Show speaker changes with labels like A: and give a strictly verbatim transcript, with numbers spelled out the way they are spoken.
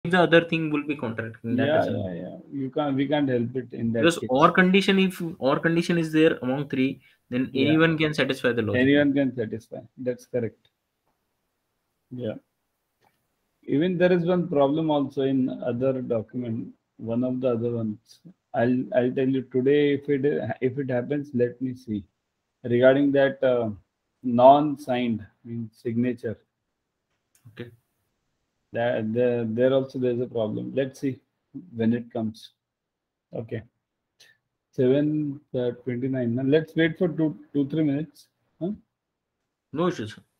A: the other thing will be contracting, that
B: Yeah,
A: doesn't.
B: yeah, yeah. You can't. We can't help it in that
A: Because
B: case.
A: or condition, if or condition is there among three, then
B: Yeah.
A: anyone can satisfy the logic.
B: Anyone can satisfy. That's correct. Yeah. Even there is one problem also in other document. One of the other ones. I'll I'll tell you today if it if it happens. Let me see. Regarding that uh, non-signed means signature.
A: Okay.
B: That there there also there's a problem. Let's see when it comes. Okay. seven uh, twenty-nine. Now let's wait for two two three minutes. Huh?
A: No issues.